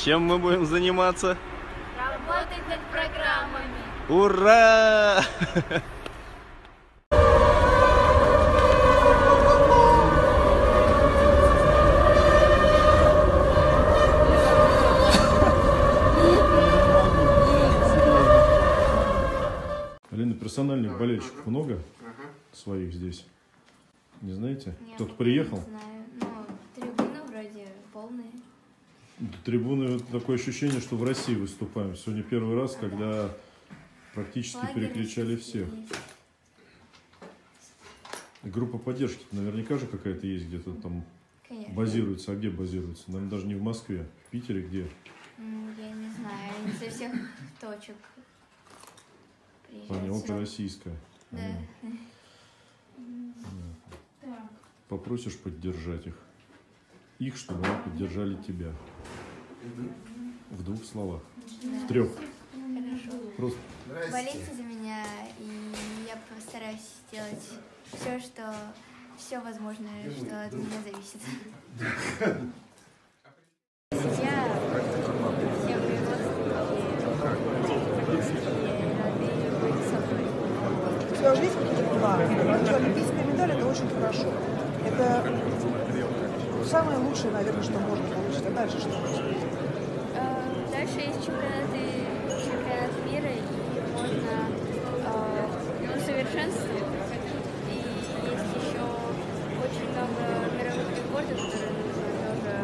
Чем мы будем заниматься? Работать над программами. Ура! Алина, персональных болельщиков много своих здесь? Не знаете? Нет, Кто-то приехал? Не знаю. Ну, трибуны вроде полные. Трибуны, такое ощущение, что в России выступаем. Сегодня первый раз, когда практически Лагерь переключали всех. есть. И группа поддержки наверняка же какая-то есть, где-то там Конечно. базируется. А где базируется? Наверное, даже не в Москве. В Питере где? Я не знаю, они со всех точек приезжают. Понятно, сюда. общероссийская. Да. Попросишь поддержать их. Их, чтобы они поддержали тебя. В двух словах. В трех. Хорошо. Просто. Болейте за меня, и я постараюсь сделать все возможное, что от меня зависит. Я всем У тебя уже есть какие-то планы? Олимпийская медаль – это очень хорошо. Это самое лучшее, наверное, что можно получить. А дальше что происходит? Дальше есть чемпионат мира, и можно усовершенствовать. И есть еще очень много мировых рекордов, которые нужно тоже...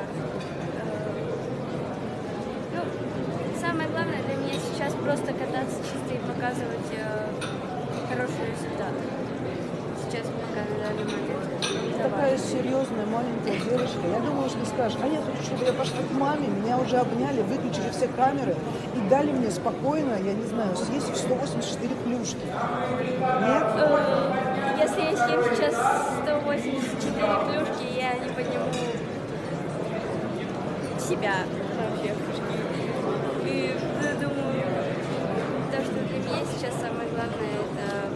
самое главное для меня сейчас просто кататься чисто и показывать хороший результат. Сейчас пока на данный момент. Такая серьезная маленькая девочка. Я думала, что скажешь, а я хочу, чтобы я пошла к маме, меня уже обняли, выключили все камеры и дали мне спокойно, я не знаю, съесть 184 плюшки. Нет? Если я съем сейчас 184 плюшки, я не подниму себя вообще. И думаю, то, что для меня сейчас самое главное, это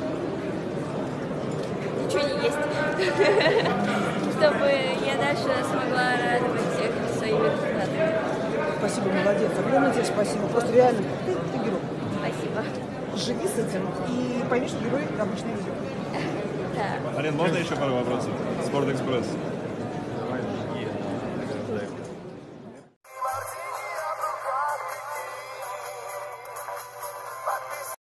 ничего не есть. Чтобы я дальше смогла радовать всех своими результатами. Спасибо, молодец. Огромное тебе спасибо. Просто реально, ты герой. Спасибо. Живи с этим и пойми, что герои обычно люди. Да. Алин, можно еще пару вопросов? Спортэкспресс.